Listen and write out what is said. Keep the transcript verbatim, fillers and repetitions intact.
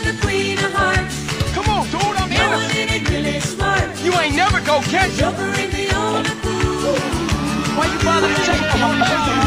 the queen of hearts. Come on, dude, I'm Knowing innocent. it ain't really smart. You ain't never go catch him. Joker ain't the only fool. Why you bother to take the whole